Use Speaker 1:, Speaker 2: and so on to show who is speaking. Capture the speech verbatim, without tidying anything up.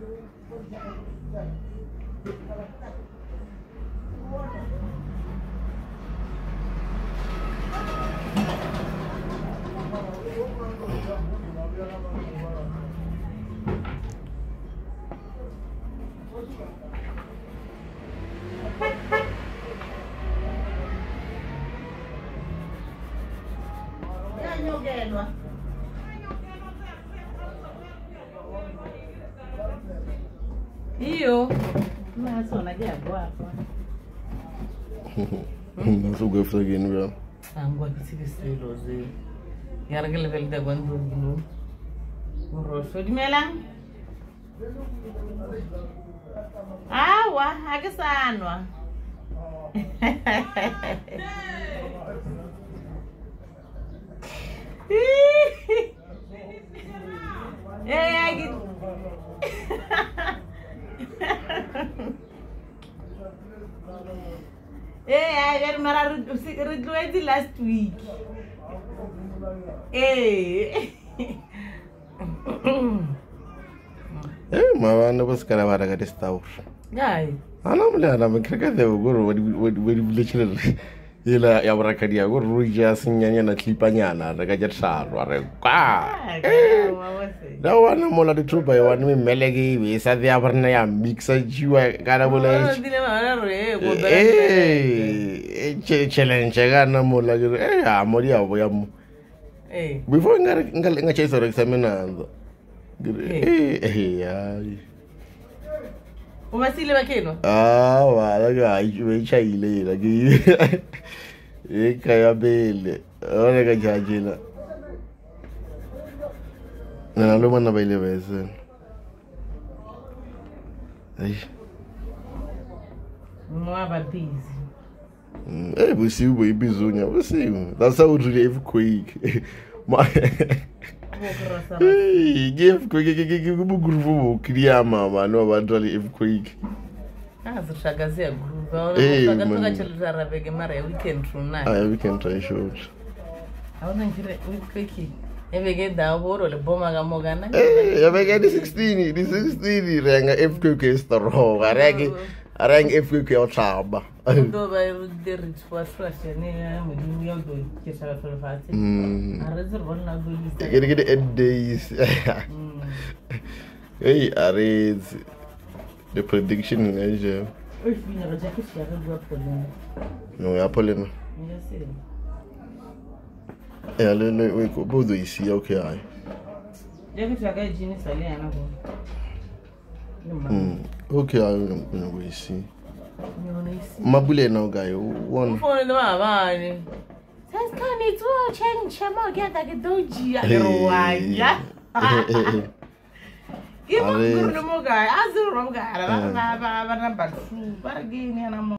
Speaker 1: Io ma sono già guapo.
Speaker 2: Non so che fare in realtà.
Speaker 1: Angua che si veste rosé. Yar che level da quando blu. Rosso di mela. Ah, wa, ha che sanno. Eh, ai Eh, I read the last week. Eh.
Speaker 2: Eh, ma vanno a scaravare a restauro.
Speaker 1: Dai.
Speaker 2: Ah, non me la dà, perché che devo correre, vuoi leggere ila ya burakadia go ruja sinyanya na klipanyana re ka jatsharwa re kwa da wana mola de trupa ya wani melegi we sa dia barna ya mixa jiwa kana bola eh eh challenge kana mola eh amori ya bo ya mu eh before ngara nga chesa re examina ndo eh eh ya
Speaker 1: Umasile bakeno?
Speaker 2: Ah, wala ga iwe chaile la ki. E kaya bele. Ora ga jajela. Na lo mana baile bese. Ai.
Speaker 1: Mwa ba busy.
Speaker 2: Eh, você o baby zonya, você. That's how we live quick. Ma Hey, give quick, give groove, clear mama, no badali if quick.
Speaker 1: Ah, so shagazia groove. Ora toka children rabege mara weekend tonight.
Speaker 2: Ah, weekend try shoot.
Speaker 1: I want to get quick. Evege da boro le boma ga mogana.
Speaker 2: Eh, evege di sixteen, di sixteen renga F Q K stro, areng areng F Q K o chaba.
Speaker 1: Do ba de rich for fresh ne mo di yo do ke sala for fati. Mm. A reserve na do list.
Speaker 2: Get get eight days. Hey, arrange the prediction in Asia.
Speaker 1: Oi, filha, já que chega do Apollo.
Speaker 2: Não é Apollo.
Speaker 1: Yes,
Speaker 2: é. É, le le we ko bodo isi okay ai.
Speaker 1: Já que chega de ni sale ana go.
Speaker 2: Mm. Okay, ai no we isi. Mabule na guy one.
Speaker 1: Phone no baba ni. Says Connie to change chamo get that doji ya. Give up no more guy. Azuro guy. Ba ba ba ba ba ba. Ba gini na mo.